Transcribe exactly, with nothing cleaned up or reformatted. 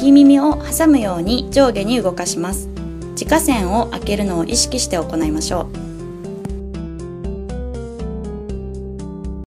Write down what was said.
右耳を挟むように上下に動かします。耳下腺を開けるのを意識して行いましょう。